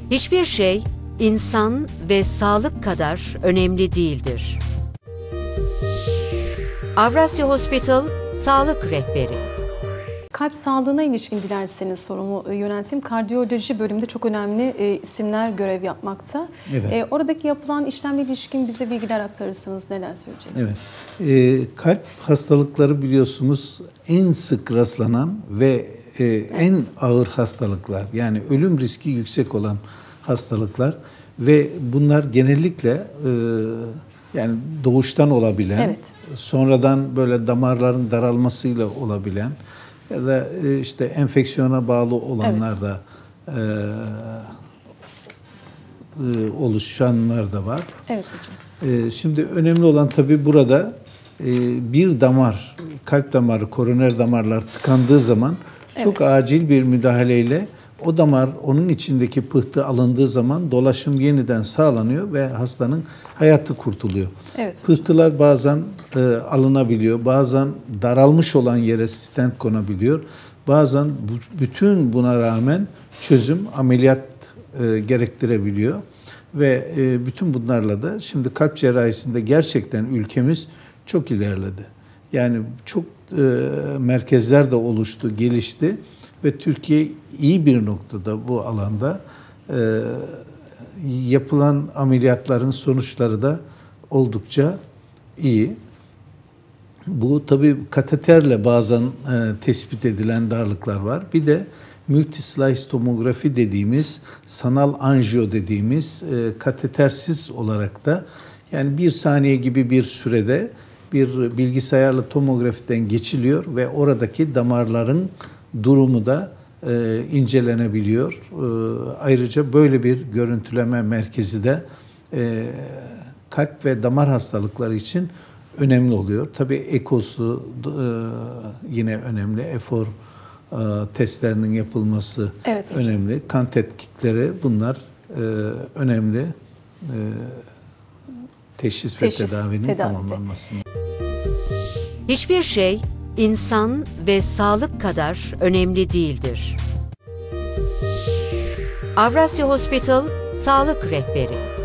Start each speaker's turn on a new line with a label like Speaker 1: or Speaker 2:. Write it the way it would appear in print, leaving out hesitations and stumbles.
Speaker 1: Hiçbir şey insan ve sağlık kadar önemli değildir. Avrasya Hospital Sağlık Rehberi.
Speaker 2: Kalp sağlığına ilişkin dilerseniz sorumu yönelteyim. Kardiyoloji bölümünde çok önemli isimler görev yapmakta.
Speaker 3: Evet.
Speaker 2: Oradaki yapılan işlemle ilişkin bize bilgiler aktarırsanız neler söyleyeceksiniz?
Speaker 3: Evet. Kalp hastalıkları biliyorsunuz en sık rastlanan ve en ağır hastalıklar. Yani ölüm riski yüksek olan hastalıklar ve bunlar genellikle yani doğuştan olabilen,
Speaker 2: evet,
Speaker 3: sonradan böyle damarların daralmasıyla olabilen ya da işte enfeksiyona bağlı olanlar
Speaker 2: evet,
Speaker 3: da oluşanlar da var.
Speaker 2: Evet hocam.
Speaker 3: Şimdi önemli olan tabii burada bir damar, kalp damarı, koroner damarlar tıkandığı zaman çok acil bir müdahaleyle o damar, onun içindeki pıhtı alındığı zaman dolaşım yeniden sağlanıyor ve hastanın hayatı kurtuluyor.
Speaker 2: Evet.
Speaker 3: Pıhtılar bazen alınabiliyor, bazen daralmış olan yere stent konabiliyor. Bazen bütün buna rağmen çözüm ameliyat gerektirebiliyor. Ve bütün bunlarla da şimdi kalp cerrahisinde gerçekten ülkemiz çok ilerledi. Yani çok merkezler de oluştu, gelişti ve Türkiye iyi bir noktada bu alanda. Yapılan ameliyatların sonuçları da oldukça iyi. Bu tabii kateterle bazen tespit edilen darlıklar var. Bir de multislice tomografi dediğimiz, sanal anjiyo dediğimiz katetersiz olarak da yani 1 saniye gibi bir sürede bir bilgisayarlı tomografiden geçiliyor ve oradaki damarların durumu da incelenebiliyor. Ayrıca böyle bir görüntüleme merkezi de kalp ve damar hastalıkları için önemli oluyor. Tabii ekosu yine önemli. Efor testlerinin yapılması önemli. Kan tetkikleri bunlar önemli. Teşhis ve tedavinin tamamlanmasında.
Speaker 1: Hiçbir şey insan ve sağlık kadar önemli değildir. Avrasya Hospital Sağlık Rehberi.